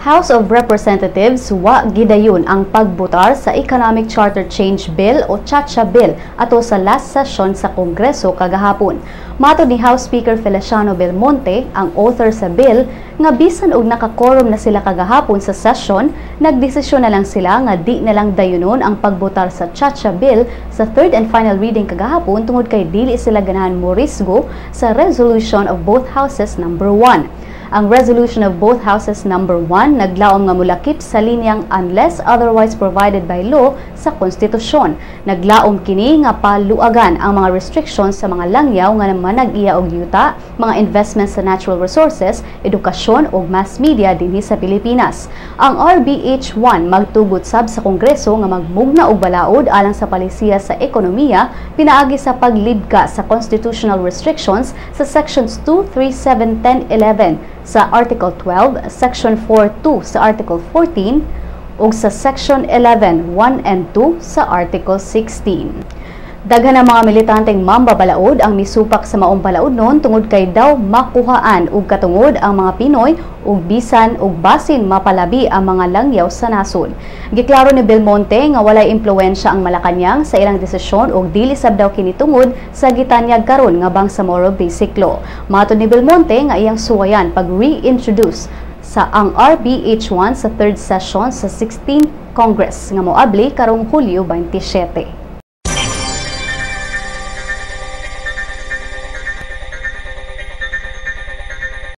House of Representatives wa gidayon ang pagbotar sa Economic Charter Change Bill o Chacha Bill ato sa last session sa Kongreso kagahapon. Matod ni House Speaker Feliciano Belmonte, ang author sa bill, nga bisan og nakakorum na sila kagahapon sa session, nagdesisyon na lang sila nga di na lang dayunon ang pagbotar sa Chacha Bill sa third and final reading kagahapon tungod kay dili sila ganahan morisgo sa resolution of both houses number 1. Ang resolution of both houses number 1 naglaom nga mulakip sa linyang unless otherwise provided by law sa konstitusyon. Naglaom kini nga paluagan ang mga restrictions sa mga langyaw nga manag-iya og yuta, mga investments sa natural resources, edukasyon ug mass media dinhi sa Pilipinas. Ang RBH1 magtugot sab sa Kongreso nga magmugna og balaod alang sa palisiya sa ekonomiya pinaagi sa paglibka sa constitutional restrictions sa sections 2, 3, 7, 10, 11 sa Article 12, Section 4.2 sa Article 14 ug sa Section 11, 1 and 2 sa Article 16. Daghan ang mga militanteng mambabalaod ang misupak sa maong balaod noon tungod kay daw makuhaan ug katungod ang mga Pinoy ug bisan ug basin mapalabi ang mga langyaw sa nasod. Giklaro ni Belmonte nga walay impluwensya ang Malacañang sa ilang desisyon ug dili sab daw kini tungod sa gitanyag karon nga bangsamoro basic law. Matod ni Belmonte nga iyang suwayan pag reintroduce sa ang RBH1 sa third session sa 16th Congress nga moabli karong Hulyo 27.